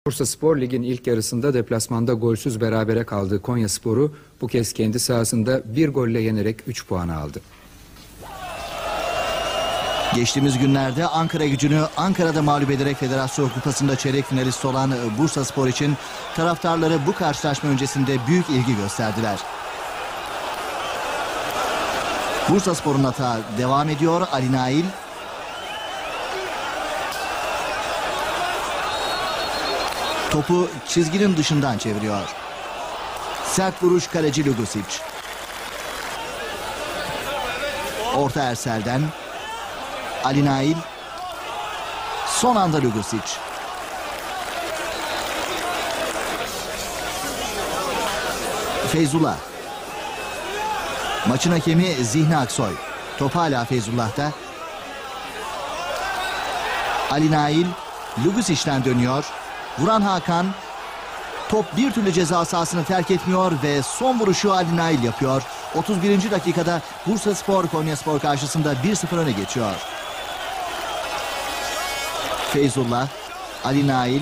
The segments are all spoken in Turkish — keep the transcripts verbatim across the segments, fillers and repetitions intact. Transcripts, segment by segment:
Bursaspor Lig'in ilk yarısında deplasmanda golsüz berabere kaldığı Konyaspor'u bu kez kendi sahasında bir golle yenerek üç puan aldı. Geçtiğimiz günlerde Ankaragücü'nü Ankara'da mağlup ederek Federasyon Kupası'nda çeyrek finalist olan Bursaspor için taraftarları bu karşılaşma öncesinde büyük ilgi gösterdiler. Bursaspor'un atağı devam ediyor. Ali Nail. Topu çizginin dışından çeviriyor. Sert vuruş kaleci Lugusic. Orta Ersel'den Ali Nail. Son anda Lugusic. Feyzullah. Maçın hakemi Zihni Aksoy. Top hala Feyzullah'ta. Ali Nail Lugusic'ten dönüyor. Vuran Hakan. Top bir türlü ceza sahasını terk etmiyor ve son vuruşu Ali Nail yapıyor. otuz birinci dakikada Bursaspor Konyaspor karşısında bir sıfır öne geçiyor. Feyzullah, Ali Nail.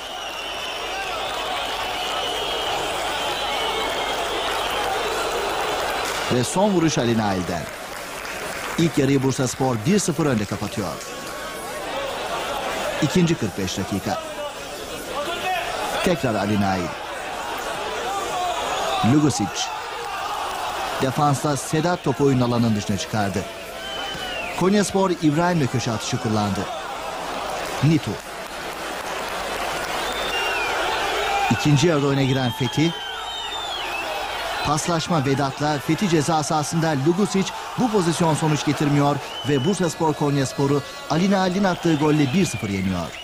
Ve son vuruş Ali Nail'den. İlk yarıyı Bursaspor bir sıfır önde kapatıyor. İkinci kırk beş dakika. Tekrar Ali Nail. Lugusic. Defansta Sedat topu oyun alanının dışına çıkardı. Konyaspor İbrahim'le köşe atışı kullandı. Nitu. İkinci yarıda oyuna giren Fethi. Paslaşma Vedat'la Fethi ceza sahasında Lugusic bu pozisyon sonuç getirmiyor ve Bursaspor Konyaspor'u Ali Nail'in attığı golle bir sıfır yeniyor.